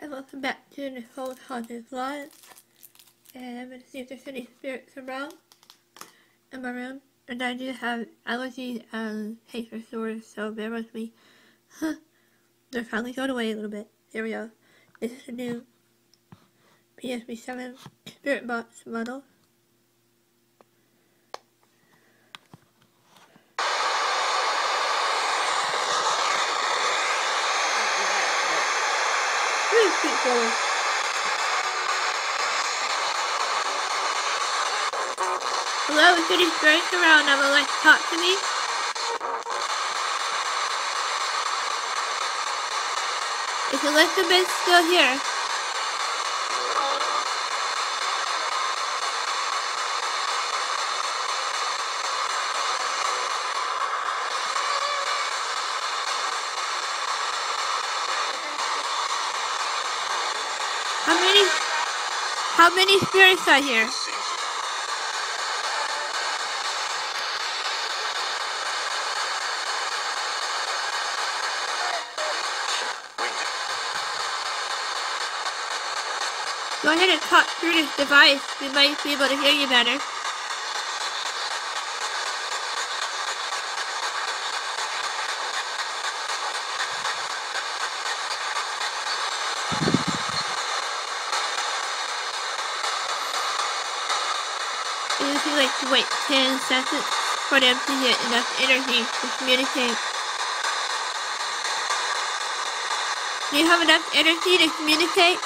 and welcome back to Nicole's Haunted Vlog. And I'm going to see if there's any spirits around in my room. And I do have allergies and hair sores, so bear with me. They're finally going away a little bit. Here we go. This is a new PSP7 Spirit Box model. Really cute photo. Hello, is any spirits around that would like to talk to me? Is Elizabeth still here? How many spirits are here? Go ahead and talk through this device. We might be able to hear you better. You usually like to wait 10 seconds for them to get enough energy to communicate. Do you have enough energy to communicate?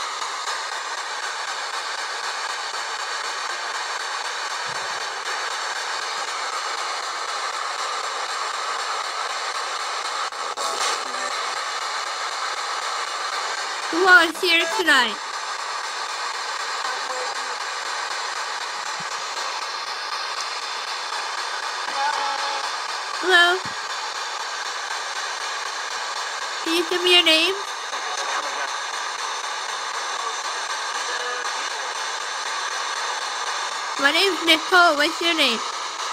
Who all is here tonight? Hello? Can you give me your name? My name's Nicole. What's your name?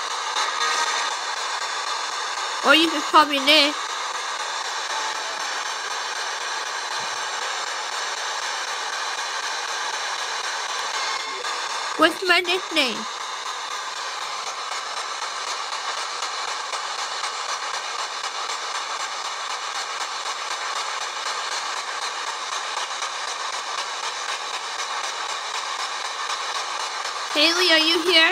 Or you can call me Nick. What's my nickname? Haley, are you here?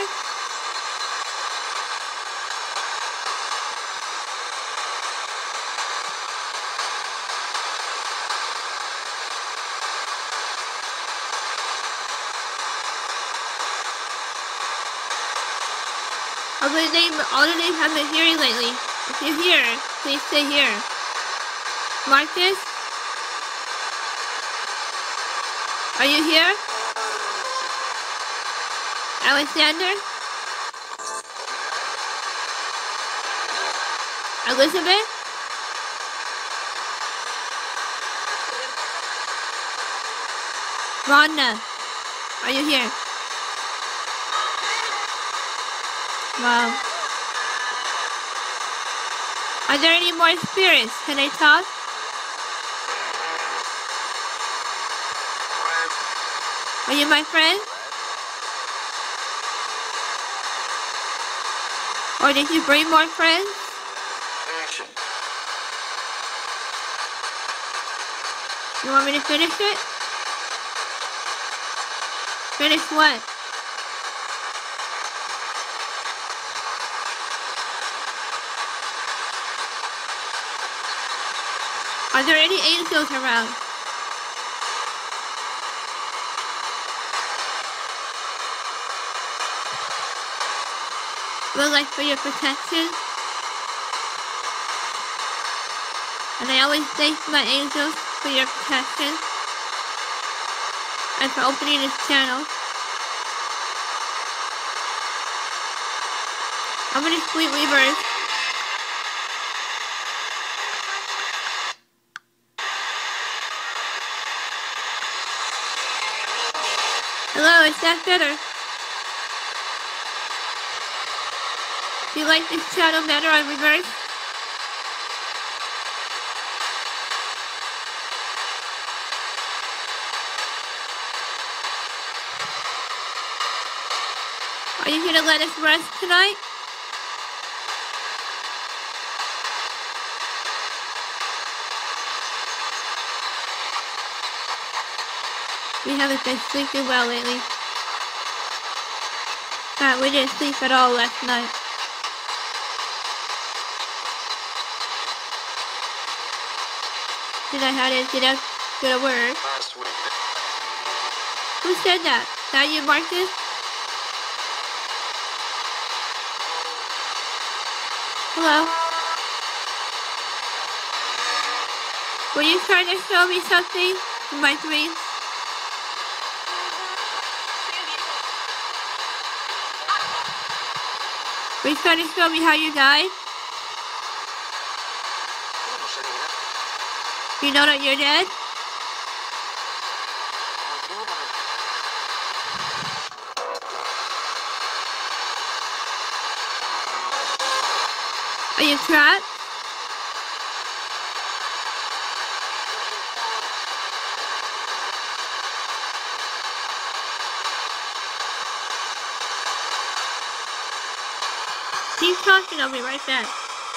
All the names I've been hearing lately. If you're here, please stay here. Marcus? Are you here? Alexander? Elizabeth? Rhonda? Are you here? Wow. Are there any more spirits? Can I talk? Are you my friend? Or did you bring more friends? You want me to finish it? Finish what? Are there any angels around? Well, like for your protection. And I always thank my angels for your protection. And for opening this channel. How many sweet weavers? Hello, is that better? Do you like this channel better on reverse? Are you gonna let us rest tonight? We haven't been sleeping well lately. We didn't sleep at all last night. Then I had to get up, go to work. Who said that? That you, Marcus? Hello? Were you trying to show me something in my dream? Were you trying to show me how you died? You know that you're dead? Are you trapped? Keep talking, I'll be right back.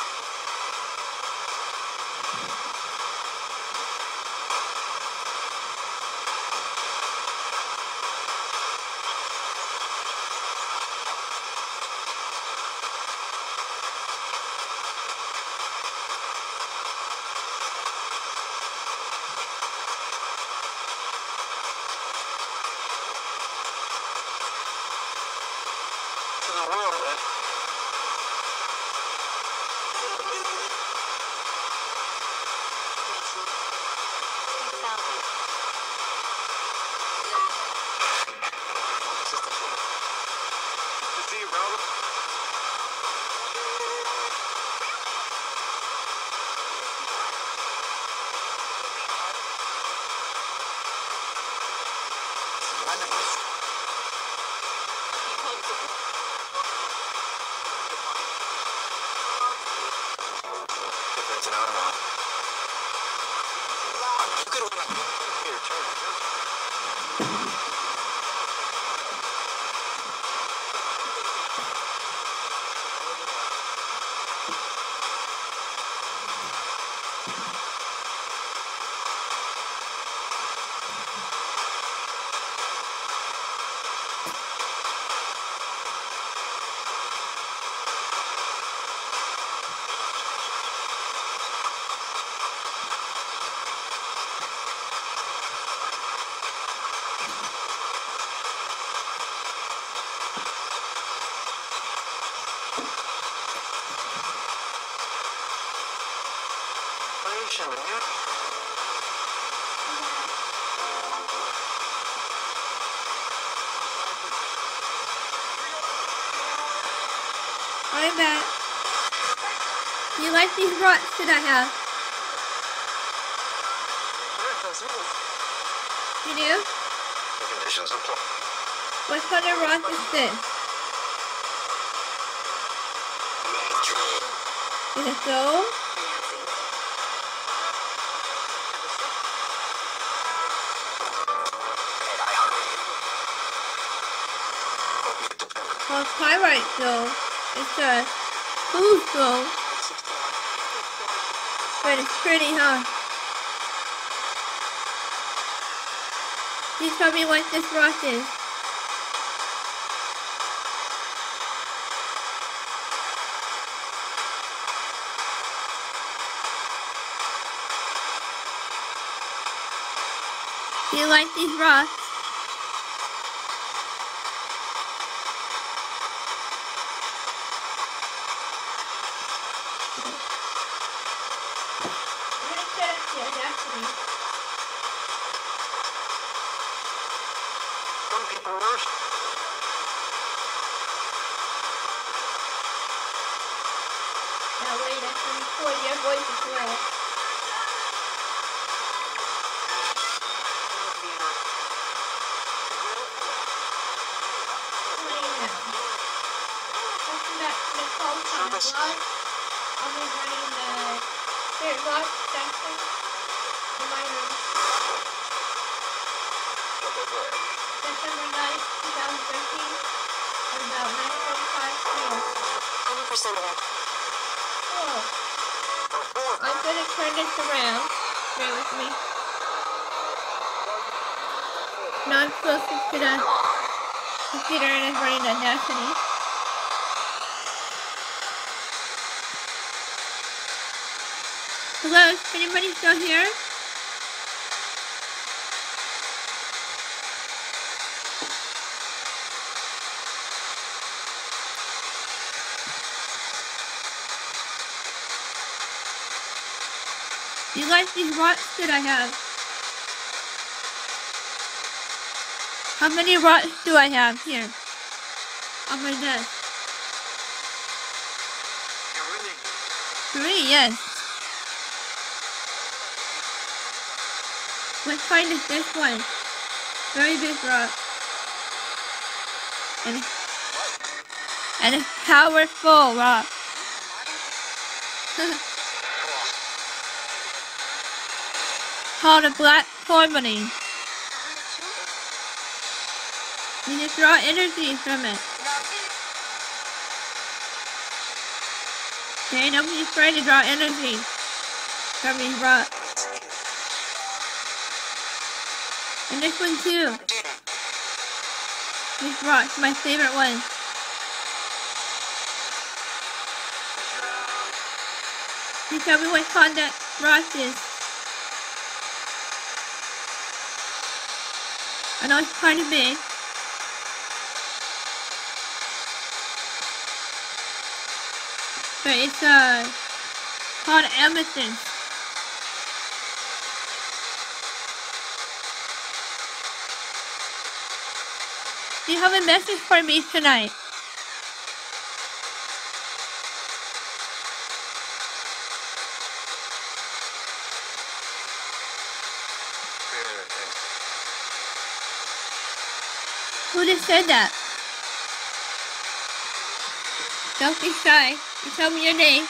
I'm back. Do you like these rocks that I have? You do? What kind of rock is this? Is it gold? Well, it's pyrite gold. It's a food gold. But it's pretty, huh? Please tell me what this rock is. Do you like these rocks? Some people worse. Now wait, I can record your voice as well. Welcome back to the Cold Time Vlog. I'll be running the Spirit Rock section in my room. December 9th, 2013. I'm about 9:45 p.m. 20% of it. Oh, I'm gonna turn this around. Bear with me. Now I'm closer to the computer and it's running Audacity. Hello, is anybody still here? Do you like these rocks that I have? How many rocks do I have here on my desk? 3, yes. What kind is this one? Very big rock. And a powerful rock. Called a black tourmaline. You just draw energy from it. Okay, nobody's trying to draw energy from these rocks. And this one too. This rock's my favorite one. You tell me what kind that rock is. I know it's kind of big. But it's called amethyst. Do you have a message for me tonight? Who just said that? Don't be shy. You tell me your name.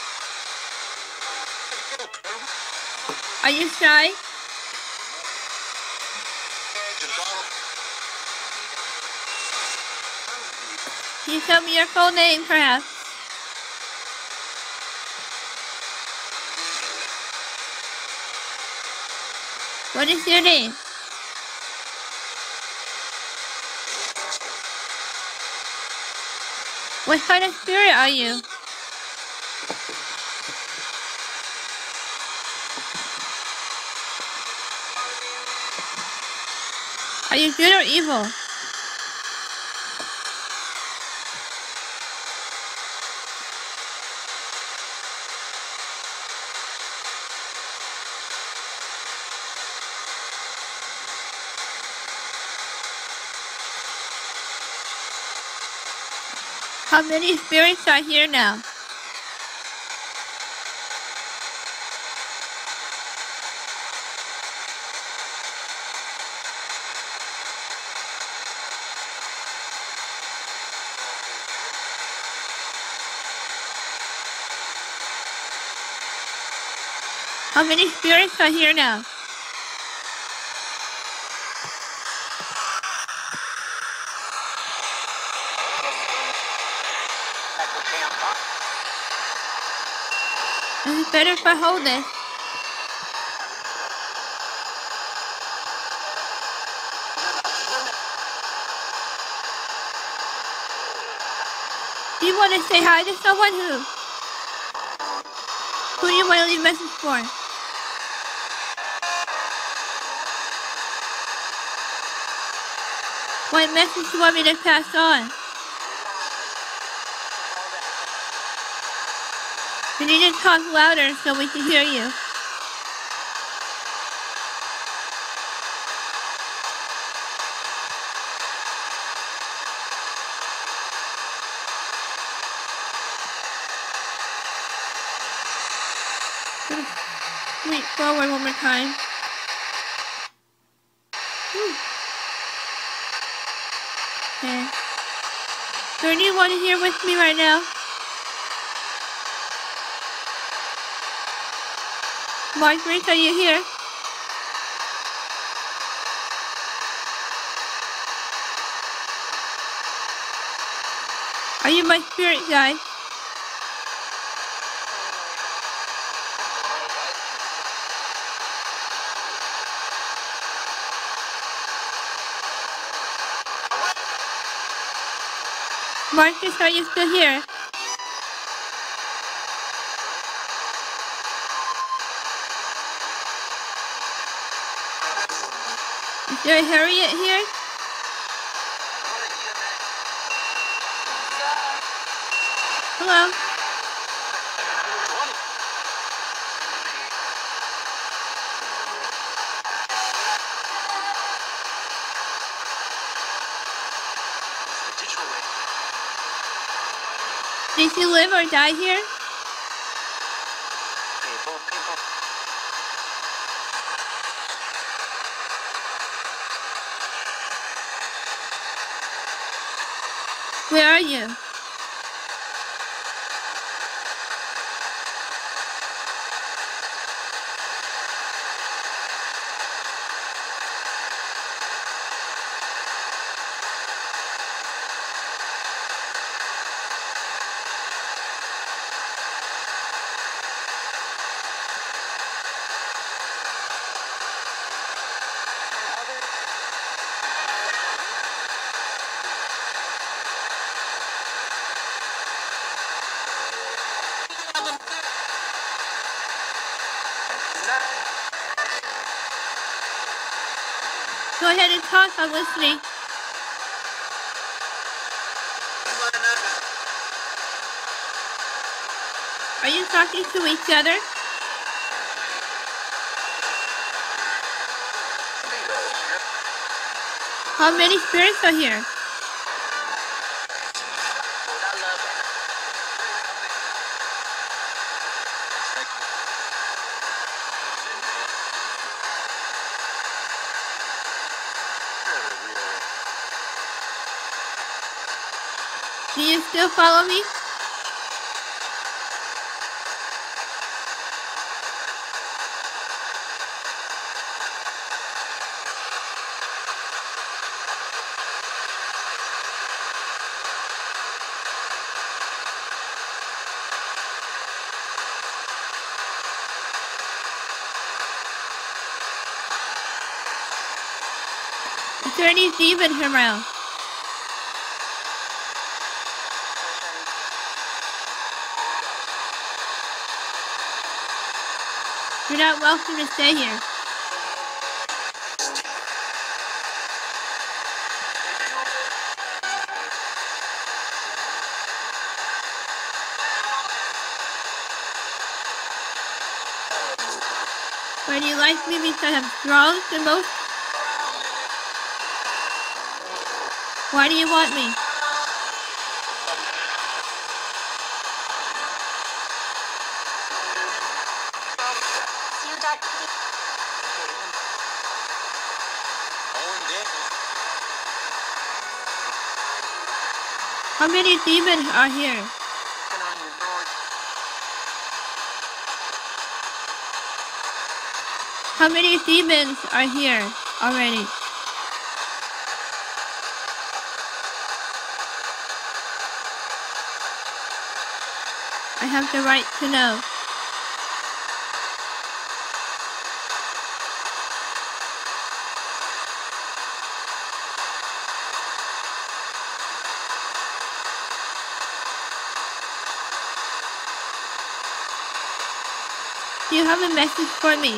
Are you shy? Can you tell me your full name, perhaps? What is your name? What kind of spirit are you? Are you good or evil? How many spirits are here now? How many spirits are here now? Is it better if I hold this? Do you want to say hi to someone? Who do you want to leave a message for? What message do you want me to pass on? You need to talk louder so we can hear you. Wait, forward one more time. Okay. Is there anyone here with me right now? Margaret, are you here? Are you my spirit guide? Marcus, are you still here? Is there a Harriet here? Hello? Did you live or die here? Where are you? Go ahead and talk, I'm listening. Are you talking to each other? How many spirits are here? Do you still follow me? Is there any demons around? You're not welcome to stay here. Why do you like me because I'm strong the most? Why do you want me? How many demons are here? How many demons are here already? I have the right to know. Do you have a message for me?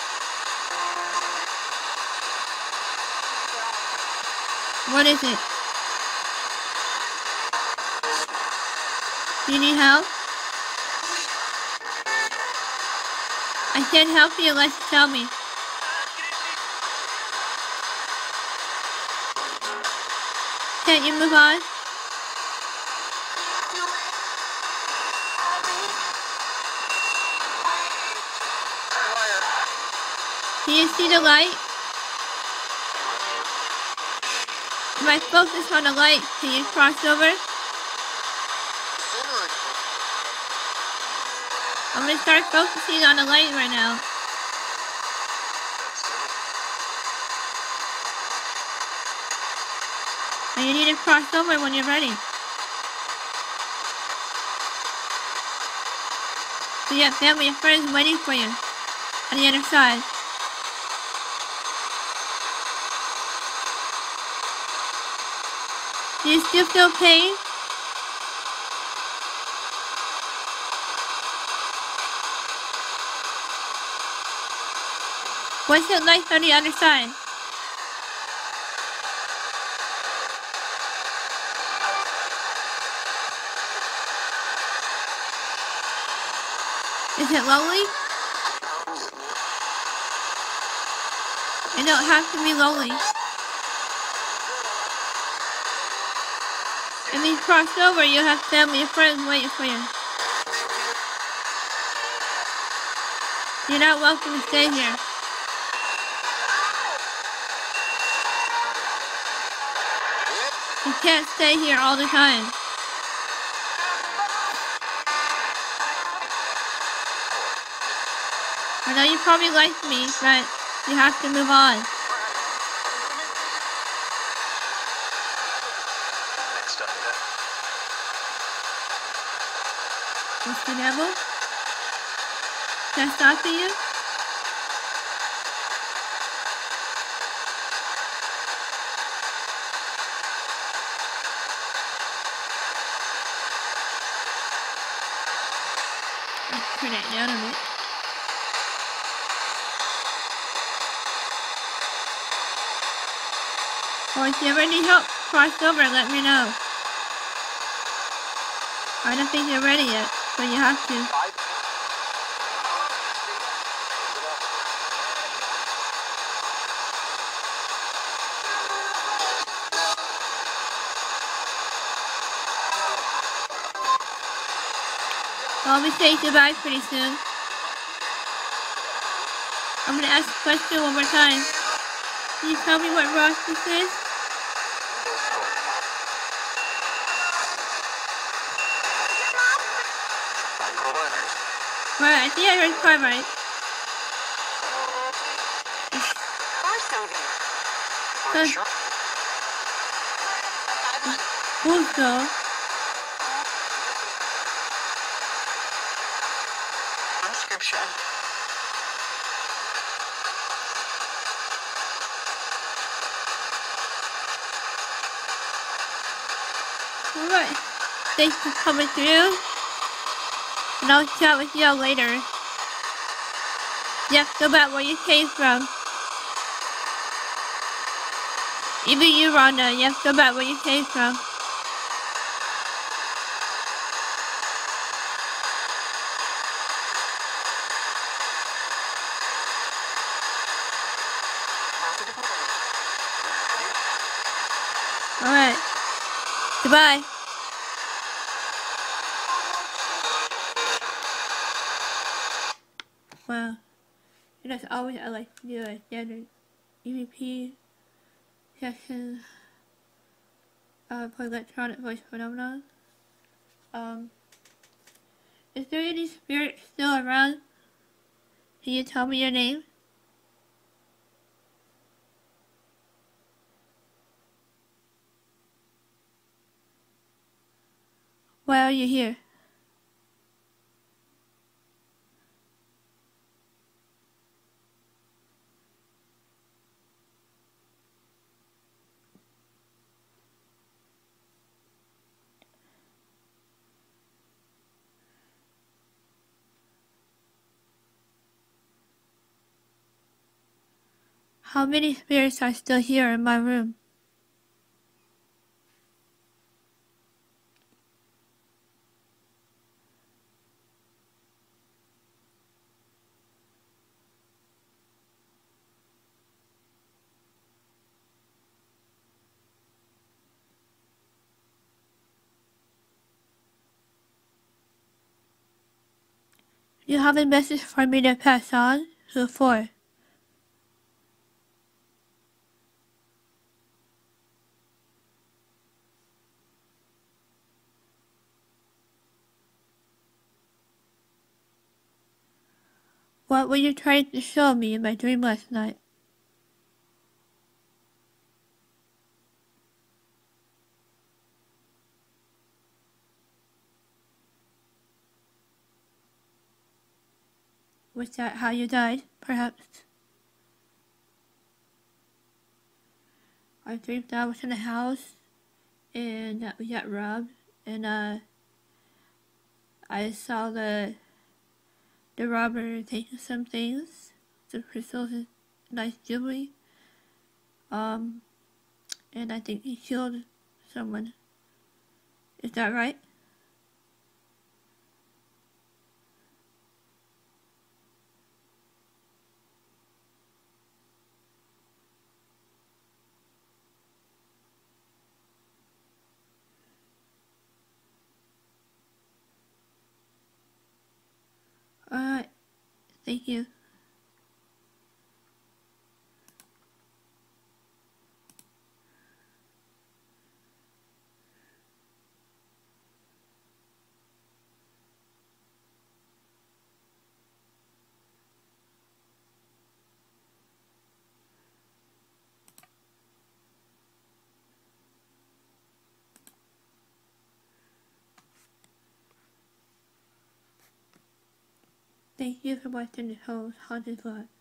What is it? Do you need help? I can't help you unless you tell me. Can't you move on? Do you see the light? If I focus on the light, can you cross over? I'm gonna start focusing on the light right now. And you need to cross over when you're ready. So you have family and friends waiting for you on the other side. Do you still feel pain? What's it like on the other side? Is it lonely? It don't have to be lonely. If you cross over, you'll have family and friends waiting for you. You're not welcome to stay here. You can't stay here all the time. I know you probably like me, but you have to move on. What's the devil? Can I stop for you? Let's turn it down a bit. Well, if you ever need help, cross over and let me know. I don't think you're ready yet, but you have to. I'll be saying goodbye pretty soon. I'm gonna ask the question one more time. Can you tell me what Ross's is? Right, I think I heard car right. Also, Transcription. alright. Thanks for coming through. And I'll chat with you all later. You have to go back where you came from. Even you, Rhonda, you have to go back where you came from. Alright. Goodbye. Wow. And as always, I like to do a standard EVP session for electronic voice phenomenon. Is there any spirit still around? Can you tell me your name? Why are you here? How many spirits are still here in my room? You have a message for me to pass on? Who for? What were you trying to show me in my dream last night? Was that how you died, perhaps? I dreamed I was in a house and that we got robbed, and I saw the robber taking some things, some crystals and nice jewelry. And I think he killed someone. Is that right? Alright, thank you. Thank you for watching the whole Haunted Vlog.